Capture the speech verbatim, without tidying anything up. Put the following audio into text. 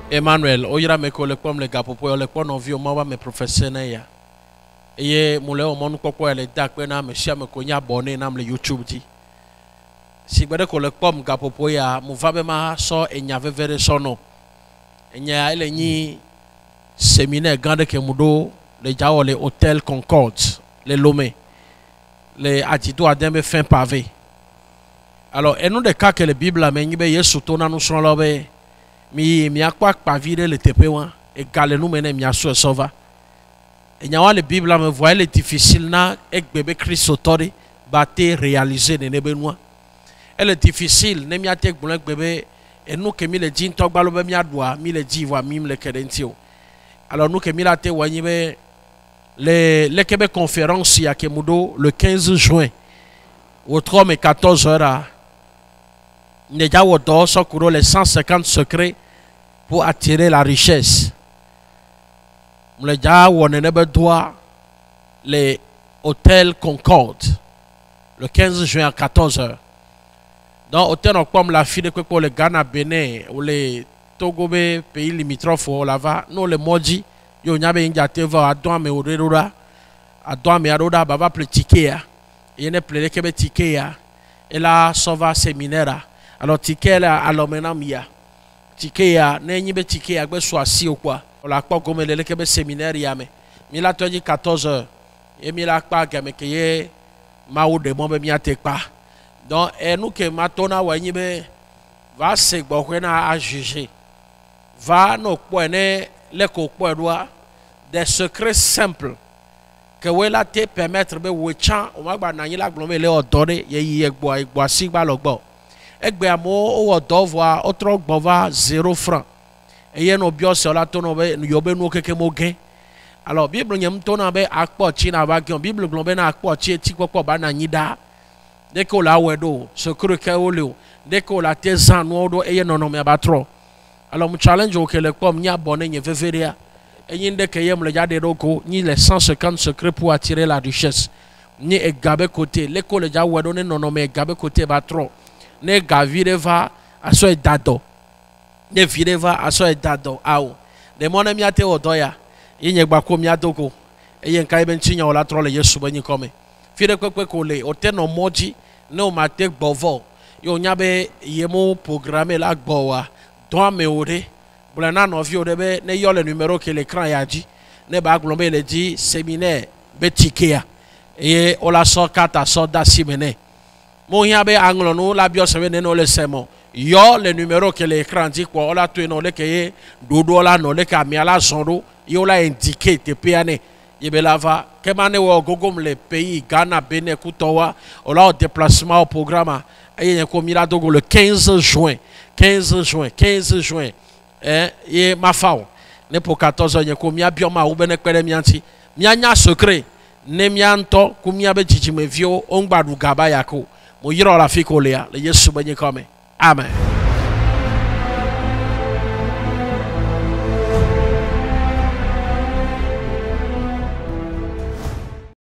Emmanuel, oyira me ko le pom le gapopo le pon envie o ma me professionnel ya. Eye mo le o mo nu popo le dak pe na me sia me ko nya abonné na me YouTube di. Si gbede ko le pom gapopo ya mo va be ma so enya vevere so no. Enya ele nyi séminaire grande ke mudo le jawo le hôtel Concorde, le Lomé. Le atito adembe fin pavé. Alors, et nous de cas que la Bible a mené, il y a surtout dans nous son lobé. Mais il y a quoi pas virer le tépéouin et galer nous mener mia sur sauva. Et il y a la Bible a me voit les difficile na et bébé Christ autori batté réaliser ne nebenois. Elle est difficile ne mia tek boulek bébé et nous que mi le din tok balo mia doit mi le dit voit mime le credentio. Alors nous que mi la te wani be les les Québec conférence ya kemudo le quinze juin au trois et quatorze heures. Déjà au les cent cinquante secrets pour attirer la richesse. Déjà on doit les hôtels Concorde le quinze juin à quatorze heures. Donc hôtel comme la fille de pour le Ghana, Bénin ou les Togobé pays limitrophes là-bas, nous les Modi, yo nyabe injate va adwa me orera adwa me aroda baba ple ticket et ne ple kebe ticket ya et là sauva séminaire. Alors ticket là alors maintenant mia ticket ya ne nyibe ticket ya gbe so asi o kwa o la kpo gome le kebe séminaire ya me mi la toji quatorze heures et mi la kpa game ke ye ma o de mo be mi atekpa. Donc et nous que matona wa nyibe va se gbo na a juger va no po ne le ko po doa des secrets simples que we la te permettre be we chan o ma gba na yin la glome le odore ye yi egbo egbo asigba logbo egbe amo o odovoa otro gbova zéro franc et ye no bio se la to no be yo be no keke mo gain. Alors bible nyam to na be akpo chi na ba gion bible glombe na akpo chi ti popo ba na nyida de ko la wedo secret ke o le de ko la te zan no do e ye no no me abatro. Alors mon challenge au que le pom nya bonne nye veveria et yin de ke yem le jade roko ni les cent cinquante secrets pour attirer la richesse ni e gabe côté le ko le ja wedo ne no no me gabe côté batro ne gavire va aso e dado ne vire va aso e dado awo de mon ami ate odoya yin gba ko mi adoko e yin kai ben chinya ola tro le yesu bani come fire kwekwe ko le o te no moji ne o ma te gbovo yo nyabe yemo programmer la gbowa doit me ore blana no vi ore be ne yo le numéro que l'écran ya dit ne ba glombe le dit séminaire betikea et o la so kata so da simene mo yabe anglo no la bio se ne no le semo yo le numéro que l'écran dit quoi o la to no le ke dodo la no le ka mi ala zondo yo la indiqué te piane yebe lava ke mane wo gogom le pays Ghana, Bénin, Kutowa o la déplacement au programme et ko mira dogo le quinze juin quinze juin quinze juin eh et ma fao ne pour quatorze heures ko mia bioma u bene kwere mianti mianya secret ne mianto ku mia be jiji me vio ongbadu gaba yako mo yiro la fikole ya le yesu benye come amen.